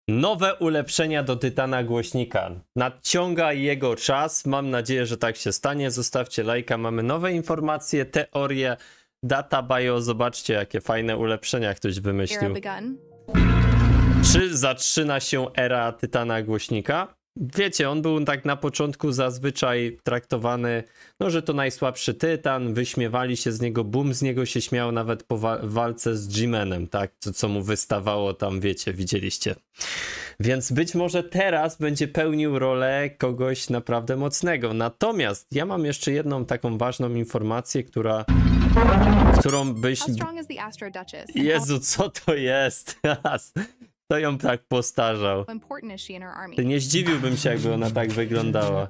Nowe ulepszenia do Tytana głośnika. Nadciąga jego czas. Mam nadzieję, że tak się stanie. Zostawcie lajka. Mamy nowe informacje, teorie, data bio. Zobaczcie, jakie fajne ulepszenia ktoś wymyślił. Czy zaczyna się era Tytana głośnika? Wiecie, on był tak na początku zazwyczaj traktowany, no, że to najsłabszy Tytan, wyśmiewali się z niego, Boom z niego się śmiał nawet po walce z G-Manem, tak, co mu wystawało tam, wiecie, widzieliście. Więc być może teraz będzie pełnił rolę kogoś naprawdę mocnego. Natomiast ja mam jeszcze jedną taką ważną informację, którą byś... Jezu, co to jest? To ją tak postarzał. Nie zdziwiłbym się, jakby ona tak wyglądała.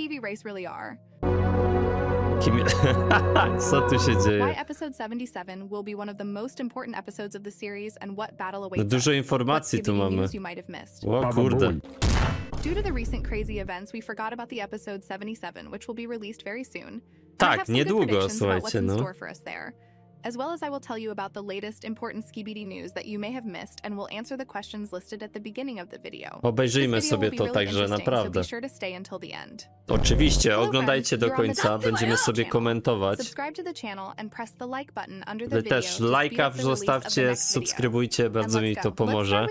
Kim... Co tu się dzieje? No dużo informacji tu mamy. O kurde. Due to the recent crazy events, we forgot about the episode 77, which will be released very soon. Tak, niedługo, słuchajcie, no. As well as I will tell you about the latest important Skibidi news that you may have missed and will answer the questions listed at the beginning of the video. Obejrzyjmy sobie to także naprawdę. Oczywiście, oglądajcie do końca, będziemy sobie komentować. Wy też lajka zostawcie, subskrybujcie, bardzo mi to pomoże.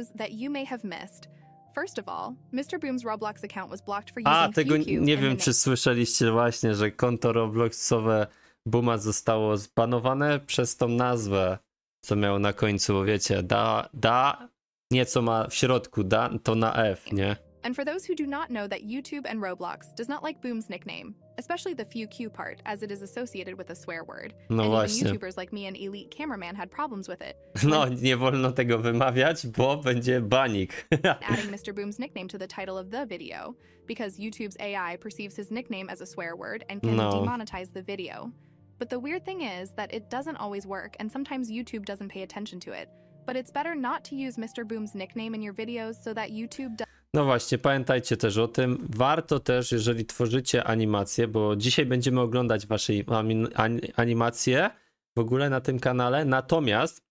A, tego nie wiem, czy słyszeliście właśnie, że konto Robloxowe Booma zostało zbanowane przez tą nazwę, co miał na końcu, bo wiecie, nieco ma w środku, to na F, nie? And for those who do not know that YouTube and Roblox does not like Boom's nickname, especially the few Q part, as it is associated with a swear word. No and właśnie. even YouTubers like me and Elite Cameraman had problems with it. No, nie wolno tego wymawiać, bo będzie banik. Adding Mr. Boom's nickname to the title of the video, because YouTube's AI perceives his nickname as a swear word and can demonetize the video. But the weird thing is that it doesn't always work, and sometimes YouTube doesn't pay attention to it. But it's better not to use Mr. Boom's nickname in your videos so that YouTube No właśnie, pamiętajcie też o tym. Warto też, jeżeli tworzycie animacje, bo dzisiaj będziemy oglądać wasze animacje w ogóle na tym kanale. Natomiast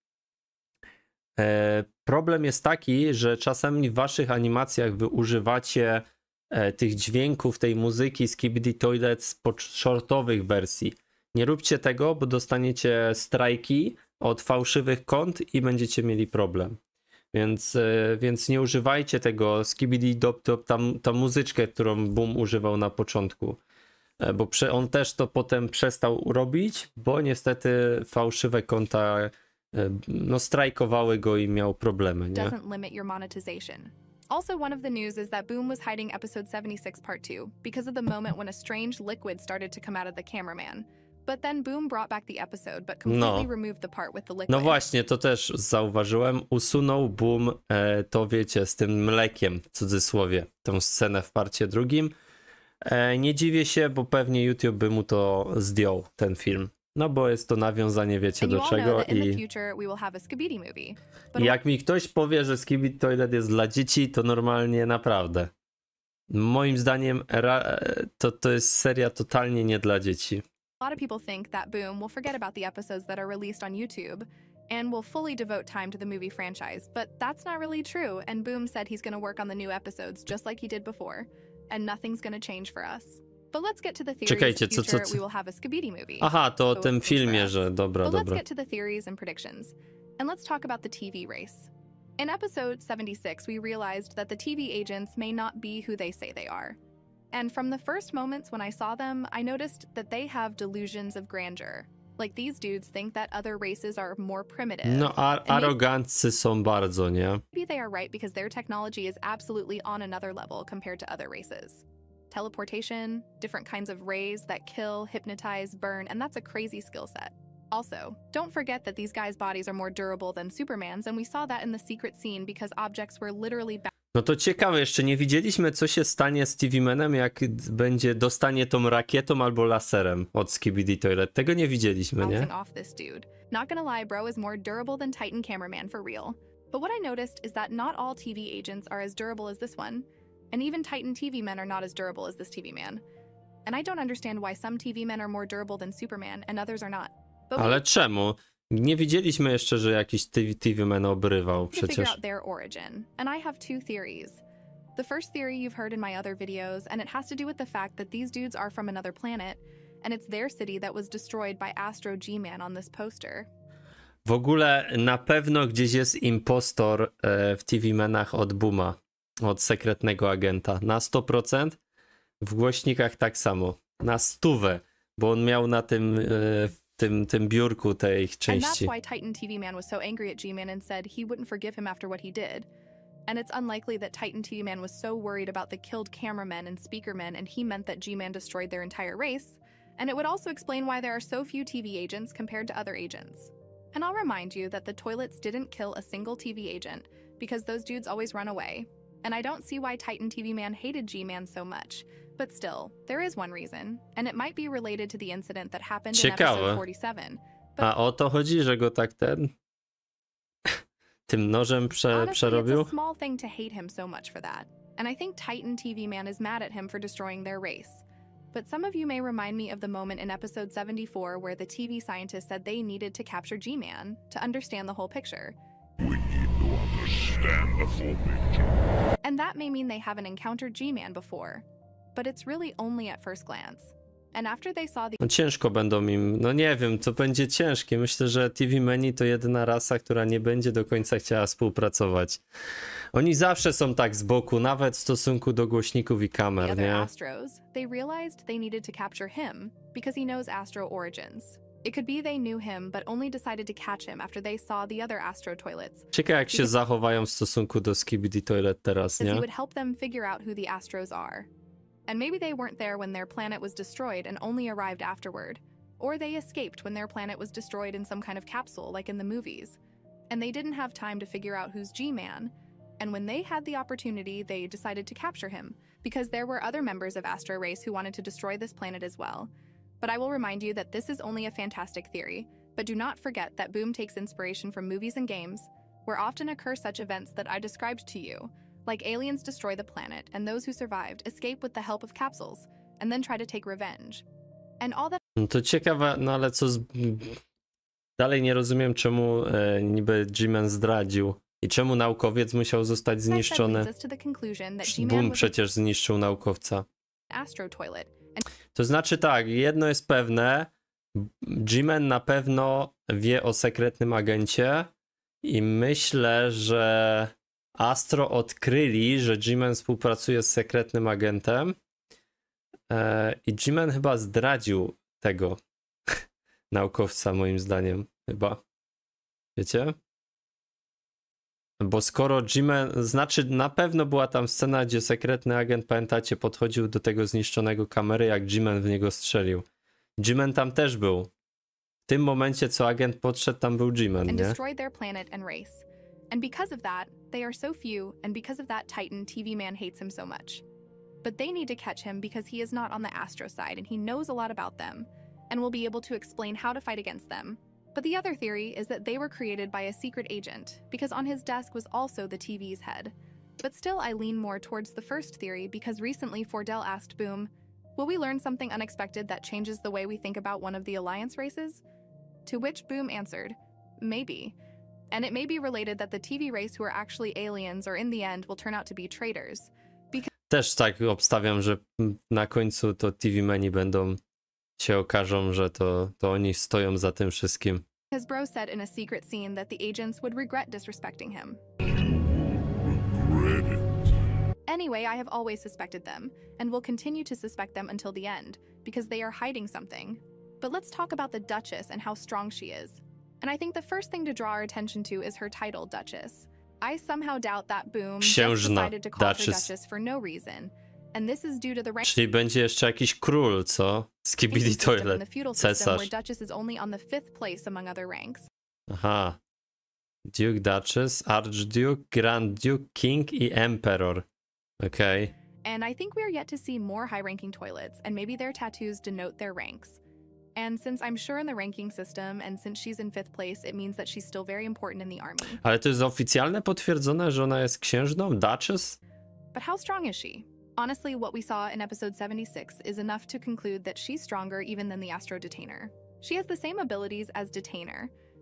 problem jest taki, że czasami w waszych animacjach wy używacie tych dźwięków, tej muzyki z Skibidi Toilet z shortowych wersji. Nie róbcie tego, bo dostaniecie strajki od fałszywych kont i będziecie mieli problem. Więc nie używajcie tego Skibidi Dop Dop, tą muzyczkę, którą Boom używał na początku. Bo on też to potem przestał robić, bo niestety fałszywe konta no, strajkowały go i miał problemy, nie? Also, one of the news is that Boom was hiding episode 76 part 2 because of the moment when a strange liquid started to come out of the cameraman. But then Boom brought back the episode, but completely removed the part with the liquid. No właśnie, to też zauważyłem. Usunął Boom to, wiecie, z tym mlekiem, w cudzysłowie, tę scenę w parcie drugim. Nie dziwię się, bo pewnie YouTube by mu to zdjął, ten film. No bo jest to nawiązanie, wiecie, do czego i jak mi ktoś powie, że Skibidi Toilet jest dla dzieci, to normalnie naprawdę. Moim zdaniem to jest seria totalnie nie dla dzieci. A lot of people think that Boom will forget about the episodes that are released on YouTube and will fully devote time to the movie franchise, but that's not really true, and Boom said he's going to work on the new episodes just like he did before, and nothing's going to change for us. But let's get to the theories. Czekajcie, in the future we will have a Skibidi movie. Aha, to o tym filmie, że dobra. Let's get to the theories and predictions, and let's talk about the TV race. In episode 76, we realized that the TV agents may not be who they say they are. And from the first moments when I saw them, I noticed that they have delusions of grandeur. Like these dudes think that other races are more primitive. No, aroganccy są bardzo, nie? Maybe they are right because their technology is absolutely on another level compared to other races. Teleportation, different kinds of rays that kill, hypnotize, burn, and that's a crazy skill set. Also, don't forget that these guys' bodies are more durable than Superman's, and we saw that in the secret scene because objects were literally No to ciekawe, jeszcze nie widzieliśmy, co się stanie z TV Manem, jak dostanie tą rakietą albo laserem od Skibidi Toilet. Tego nie widzieliśmy, nie? Not gonna lie, bro is more durable than Titan Cameraman for real. But what I noticed is that not all TV agents are as durable as this one, and even Titan TV men are not as durable as this TV man. And I don't understand why some TV men are more durable than Superman and others are not. Ale czemu? Nie widzieliśmy jeszcze, że jakiś TV Man obrywał To figure przecież. out their origin, and I have two theories. The first theory you've heard in my other videos, and it has to do with the fact that these dudes are from another planet, and it's their city that was destroyed by Astro G-Man on this poster. W ogóle na pewno gdzieś jest impostor w TV Manach od Booma, od sekretnego agenta. Na 100%. W głośnikach tak samo. Na 100, bo on miał na tym biurku tej ich And that's części. why Titan TV Man was so angry at G-Man and said he wouldn't forgive him after what he did. And it's unlikely that Titan TV Man was so worried about the killed cameramen and speakermen and he meant that G-Man destroyed their entire race. And it would also explain why there are so few TV agents compared to other agents. And I'll remind you that the toilets didn't kill a single TV agent because those dudes always run away. And I don't see why Titan TV Man hated G-Man so much. But still, there is one reason, and it might be related to the incident that happened in Ciekawe. episode 47. But A o to chodzi, że go tak tym nożem honestly, przerobił? it's a small thing to hate him so much for that. And I think Titan TV Man is mad at him for destroying their race. But some of you may remind me of the moment in episode 74 where the TV scientist said they needed to capture G-Man to understand the whole picture. We need to understand the full picture. And that may mean they haven't encountered G-Man before. But it's really only at first glance. And after they saw the No ciężko będą im, no nie wiem, to będzie ciężkie. Myślę, że TV Mani to jedyna rasa, która nie będzie do końca chciała współpracować. Oni zawsze są tak z boku, nawet w stosunku do głośników i kamer, other nie? Astros, they realized they needed to capture him because he knows Astro origins. It could be they knew him, but only decided to catch him after they saw the other Astro toilets, Ciekawe jak się zachowają w stosunku do Skibidi Toilet teraz, as he nie? would help them figure out who the Astros are. And maybe they weren't there when their planet was destroyed and only arrived afterward. Or they escaped when their planet was destroyed in some kind of capsule, like in the movies. And they didn't have time to figure out who's G-Man. And when they had the opportunity, they decided to capture him, because there were other members of Astro Race who wanted to destroy this planet as well. But I will remind you that this is only a fantastic theory, but do not forget that Boom takes inspiration from movies and games, where often occur such events that I described to you, like aliens destroy the planet, and those who survived escape with the help of capsules, and then try to take revenge. And all that No to ciekawe, no ale co z... Dalej nie rozumiem, czemu niby G-Man zdradził i czemu naukowiec musiał zostać I said zniszczony. leads us to the conclusion that G-Man Boom was przecież zniszczył naukowca. an Astro toilet, To znaczy tak, jedno jest pewne, G-Man na pewno wie o sekretnym agencie i myślę, że Astro odkryli, że G-Man współpracuje z sekretnym agentem i G-Man chyba zdradził tego naukowca, moim zdaniem, chyba. Wiecie? Bo skoro G-Man, znaczy na pewno była tam scena, gdzie sekretny agent, pamiętacie, podchodził do tego zniszczonego kamery, jak G-Man w niego strzelił. G-Man tam też był. W tym momencie, co agent podszedł, tam był G-Man, and nie? destroyed their planet and race. And because of that, they are so few, and because of that, Titan TV Man hates him so much. But they need to catch him because he is not on the Astro side, and he knows a lot about them, and will be able to explain how to fight against them. But the other theory is that they were created by a secret agent, because on his desk was also the TV's head. But still, I lean more towards the first theory because recently Fordell asked Boom, will we learn something unexpected that changes the way we think about one of the Alliance races? To which Boom answered, maybe. And it may be related that the TV race who are actually aliens or in the end will turn out to be traitors. Też tak obstawiam, że na końcu to TV Mani będą się okażą, że to oni stoją za tym wszystkim. Because Bro said in a secret scene that the agents would regret disrespecting him. Regret it. Anyway, I have always suspected them, and will continue to suspect them until the end, because they are hiding something. But let's talk about the Duchess and how strong she is. And I think the first thing to draw our attention to is her title, Duchess. I somehow doubt that Boom just Księżna, decided to call her Duchess. Duchess for no reason. And this is due to the rank Czyli będzie jeszcze jakiś król, co? Skibidi system in Toilet. the feudal system Cesarz. where Duchess is only on the 5th place among other ranks. Aha. Duke, Duchess, Archduke, Grand Duke, King i Emperor. Okej. And I think we are yet to see more high-ranking toilets, and maybe their tattoos denote their ranks. And since I'm sure in the ranking system, and since she's in 5th place, it means that she's still very important in the army. Ale to jest oficjalne potwierdzone, że ona jest księżną? Duchess? But how strong is she? Honestly, what we saw in episode 76 is enough to conclude that she's stronger even than the Astro Detainer. She has the same abilities as Detainer.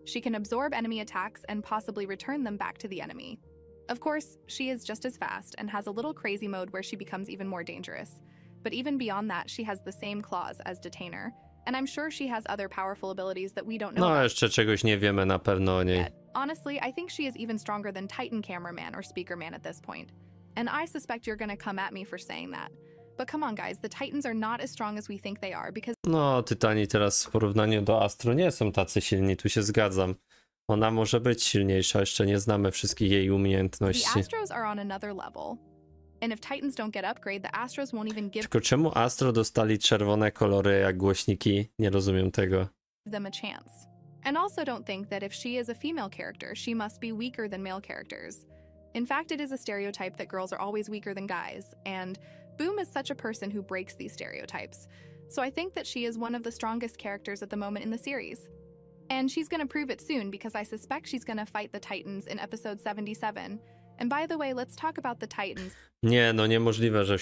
She can absorb enemy attacks and possibly return them back to the enemy. Of course, she is just as fast and has a little crazy mode where she becomes even more dangerous. But even beyond that, she has the same claws as Detainer, and I'm sure she has other powerful abilities that we don't know No, about jeszcze czegoś nie wiemy na pewno o niej. yet. Honestly, I think she is even stronger than Titan Cameraman or Speakerman at this point. And I suspect you're gonna come at me for saying that. But come on guys, the Titans are not as strong as we think they are because No, Tytani teraz w porównaniu do Astro nie są tacy silni, tu się zgadzam. Ona może być silniejsza, jeszcze nie znamy wszystkich jej the umiejętności. Astros are on another level. And if Titans don't get upgrade, the Astros won't even give Tylko czemu Astro dostali czerwone kolory jak głośniki? Nie rozumiem tego. them a chance. And also don't think that if she is a female character, she must be weaker than male characters. In fact, it is a stereotype that girls are always weaker than guys, and Boom is such a person who breaks these stereotypes. So I think that she is one of the strongest characters at the moment in the series. And she's gonna prove it soon because I suspect she's gonna fight the Titans in episode 77. And by the way, let's talk about the Titans, Nie, no niemożliwe, że w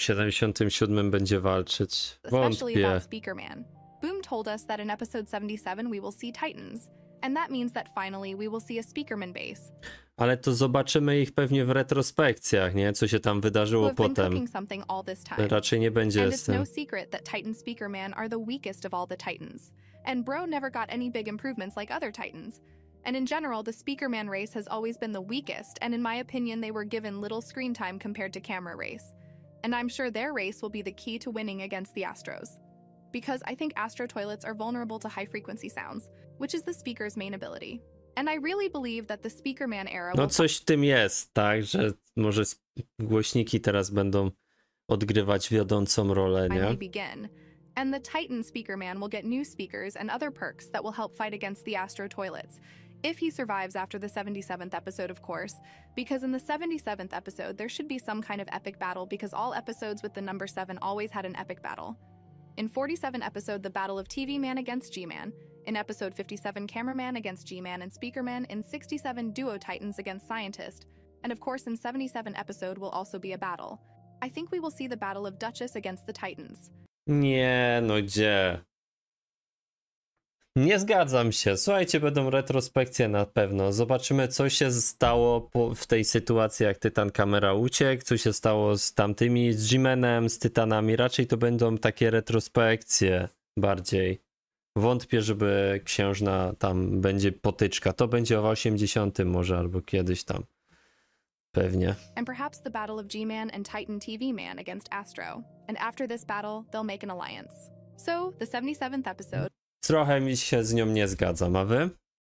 77 będzie walczyć. especially Wątpię. about Speakerman. Boom told us that in episode 77 we will see Titans, and that means that finally we will see a Speakerman base. Ale to zobaczymy ich pewnie w retrospekcjach, nie? Co się tam Who wydarzyło have been potem. cooking something all this time. Raczej nie będzie And z it's tym. no secret that Titan Speakerman are the weakest of all the Titans. And Bro never got any big improvements like other Titans. And in general, the Speakerman race has always been the weakest, and in my opinion, they were given little screen time compared to Camera race. And I'm sure their race will be the key to winning against the Astros. Because I think Astro toilets are vulnerable to high frequency sounds, which is the speaker's main ability. And I really believe that the Speakerman era No will coś w tym jest, tak? Że może głośniki teraz będą odgrywać wiodącą rolę, finally nie? begin. And the Titan Speakerman will get new speakers and other perks that will help fight against the Astro toilets. If he survives after the 77th episode, of course, because in the 77th episode, there should be some kind of epic battle because all episodes with the number 7 always had an epic battle. In 47 episode, the Battle of TV Man against G-Man. In episode 57, Cameraman against G-Man and Speakerman. In 67, Duo Titans against Scientist. And of course, in 77 episode will also be a battle. I think we will see the Battle of Duchess against the Titans. Nie, no gdzie? Nie zgadzam się. Słuchajcie, będą retrospekcje na pewno. Zobaczymy, co się stało w tej sytuacji, jak Tytan Kamera uciekł, co się stało z tamtymi, z G-Manem, z Tytanami. Raczej to będą takie retrospekcje bardziej. Wątpię, żeby księżna tam będzie potyczka. To będzie o 80 może, albo kiedyś tam. Pewnie. And perhaps the Battle of G-Man and Titan TV Man against Astro. And after this battle, they'll make an alliance. So, the 77th episode Trochę mi się z nią nie zgadzam, a wy?